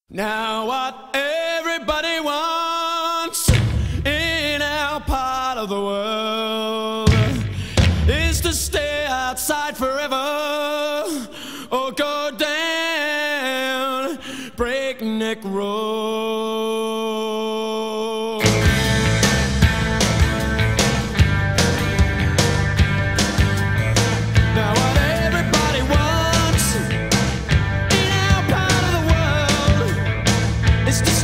Now what everybody wants in our part of the world is to stay outside forever or go down Breakneck Road. Now what everybody wants in our part of the world is to